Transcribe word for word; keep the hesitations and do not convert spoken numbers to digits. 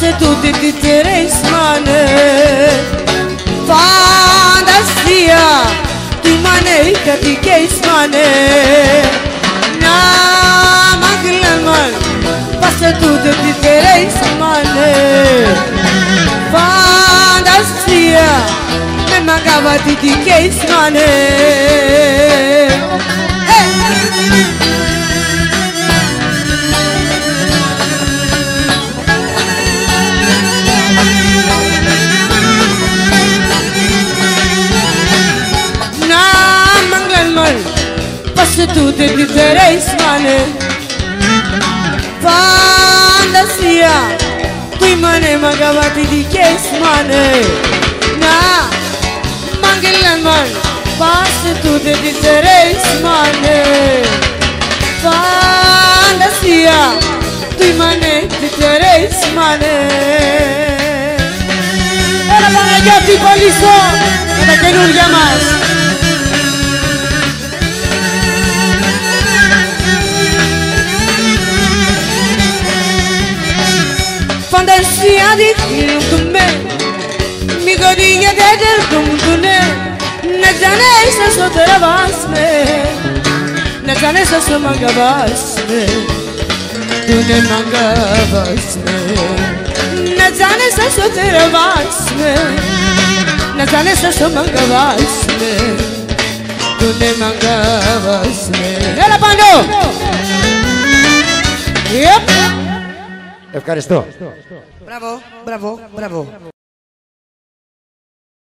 Πάσε τούτη τη τερέσμανε φαντασία τι μάνε κάτι και ισμάνε να μαγλέμαν πάσε τούτη τη τερέσμανε φαντασία με μαγαβάτη τι και ισμάνε Πάσε τούτε τη τερέσμανε φαντασία που ημάνε μαγαβάτη δικές μάνε να μαγγελέμαν πάσε τούτε τη τερέσμανε φαντασία που ημάνε τη τερέσμανε Έλα Παναγιώτη Πολύσο με τα καινούργια μας Fantasia di filmtume mi godiya de der tumtune ne jane se sotra basme ne jane se so manga basme tune manga basme ne jane se sotra basme ne jane se so manga basme tune manga basme Ela Pando Yep Ευχαριστώ. Μπράβο, μπράβο, μπράβο.